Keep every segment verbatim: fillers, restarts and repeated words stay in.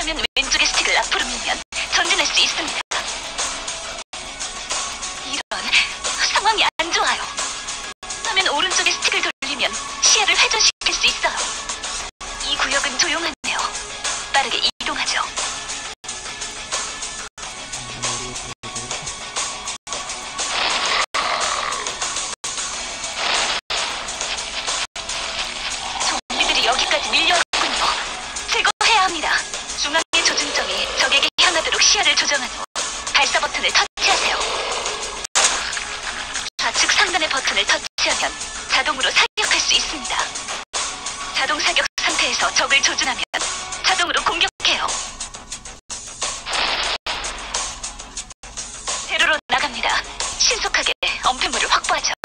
화면 왼쪽의 스틱을 앞으로 밀면 전진할 수 있습니다. 이런 상황이 안 좋아요. 화면 오른쪽의 스틱을 돌리면 시야를 회전시킬 수 있어요. 이 구역은 조용하네요. 빠르게 이동하죠. 좀비들이 여기까지 밀려왔군요. 제거해야 합니다. 중앙의 조준점이 적에게 향하도록 시야를 조정한 후 발사 버튼을 터치하세요. 좌측 상단의 버튼을 터치하면 자동으로 사격할 수 있습니다. 자동 사격 상태에서 적을 조준하면 자동으로 공격해요. 세로로 나갑니다. 신속하게 엄폐물을 확보하죠.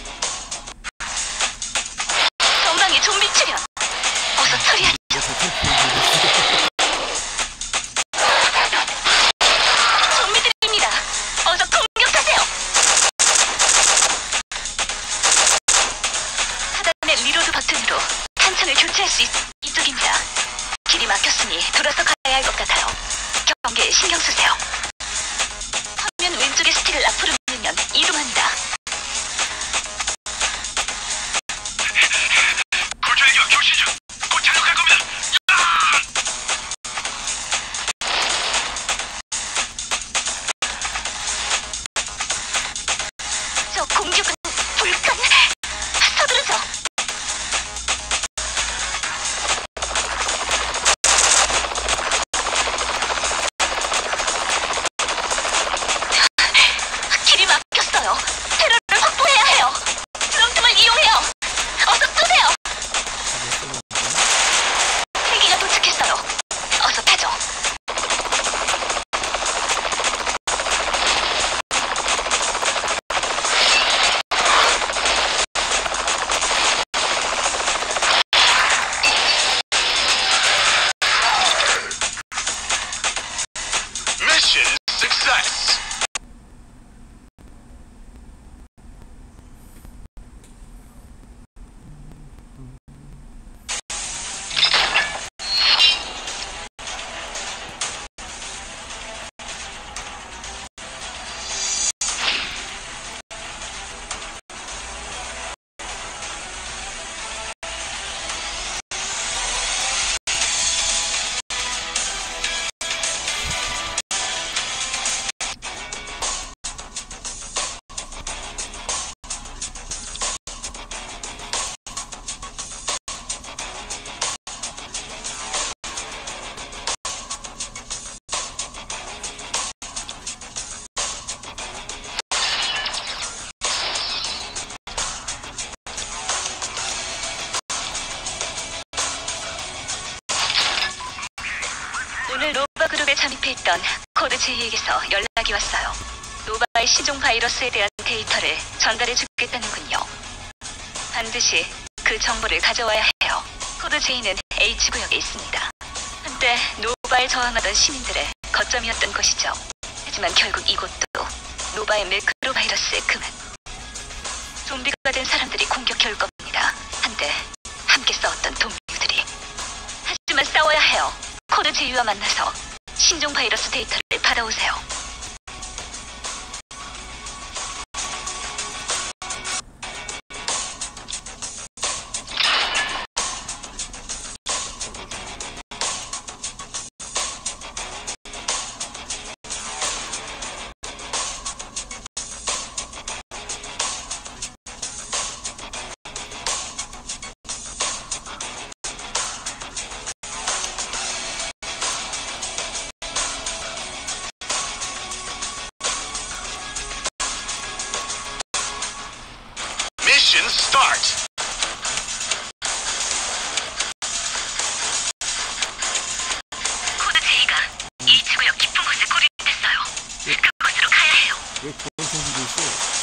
전방에 좀비 출현. 어서 처리하죠. 좀비들입니다. 어서 공격하세요. 하단의 리로드 버튼으로 탄창을 교체할 수 있... 이쪽입니다. 길이 막혔으니 돌아서 가야 할 것 같아요. 경계에 신경 쓰세요. 화면 왼쪽의 스틱을 앞으로 밀면 이동합니다. 골조이겨 교시 중. 곧 착륙할 겁니다. 저 공격은 불간. 서두르죠. 길이 막혔어요. 테러를 확보해야 해요. 드럼통을 이용해요. 어서 쏘세요. 헬기가 도착했어요. 어서 타죠. Mission success. 오늘 노바 그룹에 잠입해 있던 코드 제이에게서 연락이 왔어요. 노바의 신종 바이러스에 대한 데이터를 전달해 주겠다는군요. 반드시 그 정보를 가져와야 해요. 코드 제이는 H구역에 있습니다. 한때 노바에 저항하던 시민들의 거점이었던 곳이죠. 하지만 결국 이곳도 노바의 매크로 바이러스의 그만. 좀비가 된 사람들이 공격해 올 겁니다. 한때 함께 싸웠던 동료들이. 하지만 싸워야 해요. 코드 제이와 만나서 신종 바이러스 데이터를 받아오세요. Mission start. 코드 제이가 H구역 깊은 곳에 고립됐어요. 그곳으로 가야 해요. 왜 그런 생기고 있어?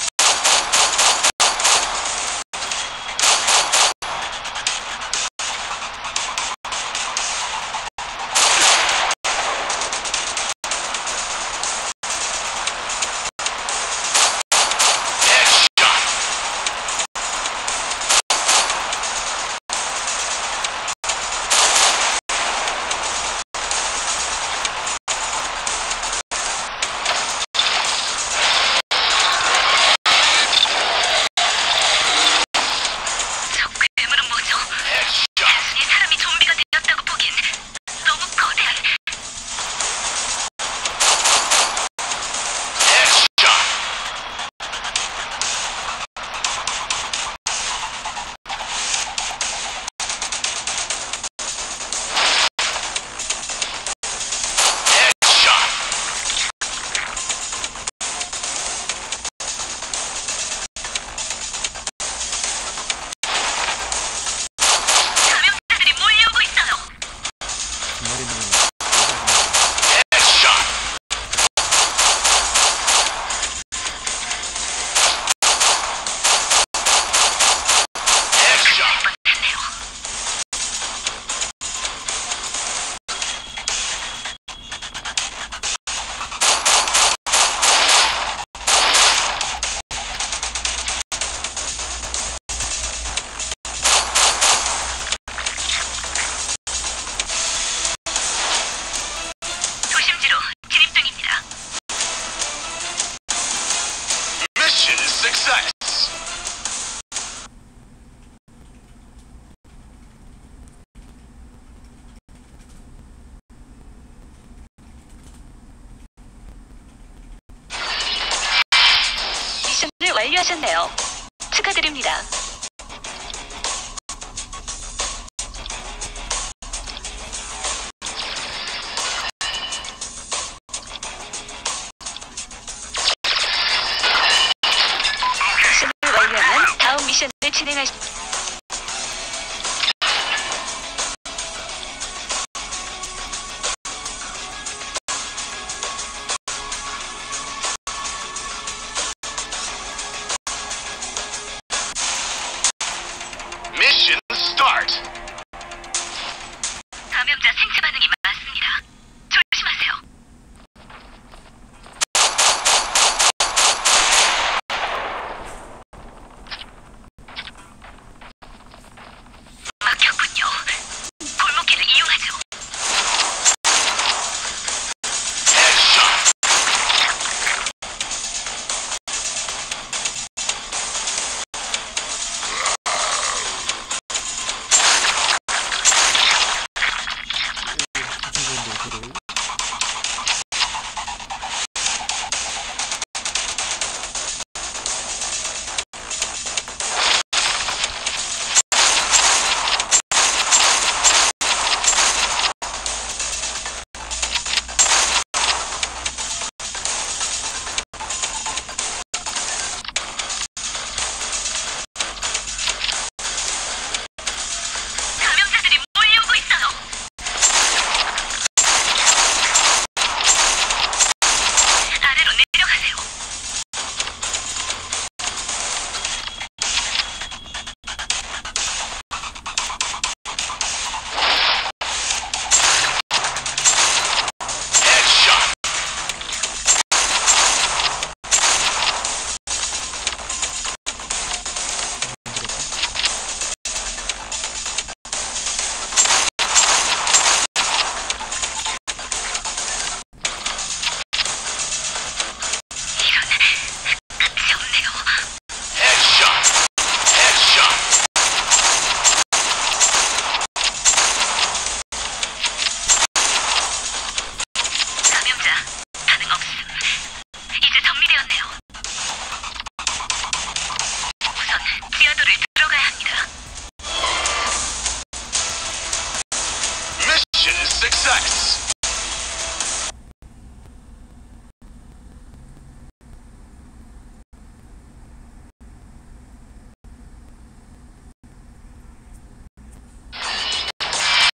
마리는 Headshot. Headshot. 도심지로 진입 중입니다. Mission success. 미션을 완료하셨네요. 축하드립니다. 미션을 완료하면 다음 미션을 진행할 수... Mission start. 감염자 생체 반응이